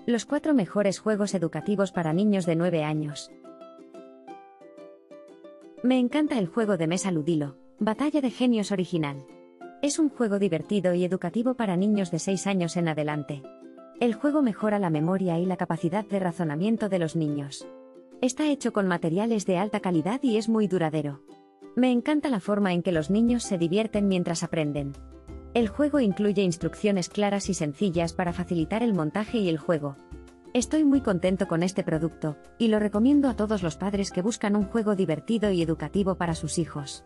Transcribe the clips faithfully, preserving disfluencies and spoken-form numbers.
Los cuatro mejores juegos educativos para niños de nueve años. Me encanta el juego de mesa Ludilo, Batalla de Genios original. Es un juego divertido y educativo para niños de seis años en adelante. El juego mejora la memoria y la capacidad de razonamiento de los niños. Está hecho con materiales de alta calidad y es muy duradero. Me encanta la forma en que los niños se divierten mientras aprenden. El juego incluye instrucciones claras y sencillas para facilitar el montaje y el juego. Estoy muy contento con este producto, y lo recomiendo a todos los padres que buscan un juego divertido y educativo para sus hijos.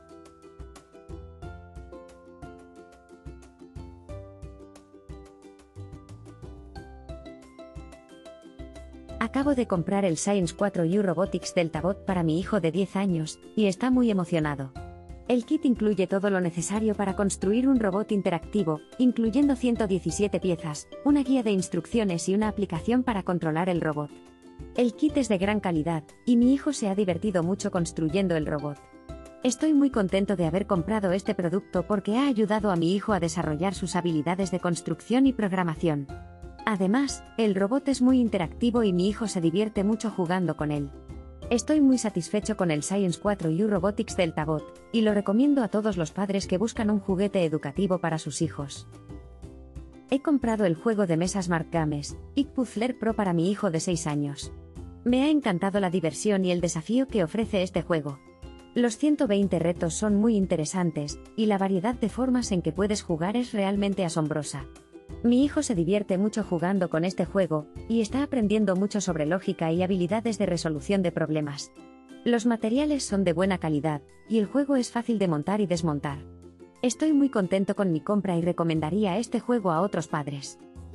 Acabo de comprar el Science cuatro U Robotics Deltabot para mi hijo de diez años, y está muy emocionado. El kit incluye todo lo necesario para construir un robot interactivo, incluyendo ciento diecisiete piezas, una guía de instrucciones y una aplicación para controlar el robot. El kit es de gran calidad, y mi hijo se ha divertido mucho construyendo el robot. Estoy muy contento de haber comprado este producto porque ha ayudado a mi hijo a desarrollar sus habilidades de construcción y programación. Además, el robot es muy interactivo y mi hijo se divierte mucho jugando con él. Estoy muy satisfecho con el Science cuatro U Robotics Deltabot, y lo recomiendo a todos los padres que buscan un juguete educativo para sus hijos. He comprado el juego de mesa Smart Games, iCpuzzler Pro para mi hijo de seis años. Me ha encantado la diversión y el desafío que ofrece este juego. Los ciento veinte retos son muy interesantes, y la variedad de formas en que puedes jugar es realmente asombrosa. Mi hijo se divierte mucho jugando con este juego, y está aprendiendo mucho sobre lógica y habilidades de resolución de problemas. Los materiales son de buena calidad, y el juego es fácil de montar y desmontar. Estoy muy contento con mi compra y recomendaría este juego a otros padres.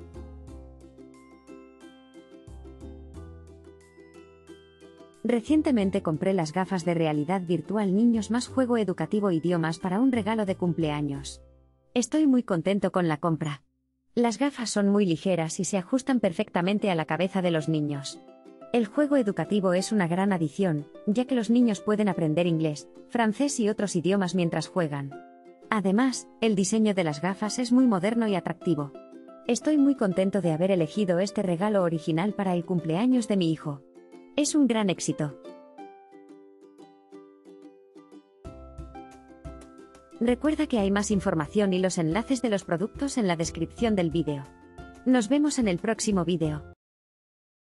Recientemente compré las gafas de realidad virtual Niños más Juego Educativo Idiomas para un regalo de cumpleaños. Estoy muy contento con la compra. Las gafas son muy ligeras y se ajustan perfectamente a la cabeza de los niños. El juego educativo es una gran adición, ya que los niños pueden aprender inglés, francés y otros idiomas mientras juegan. Además, el diseño de las gafas es muy moderno y atractivo. Estoy muy contento de haber elegido este regalo original para el cumpleaños de mi hijo. Es un gran éxito. Recuerda que hay más información y los enlaces de los productos en la descripción del vídeo. Nos vemos en el próximo vídeo.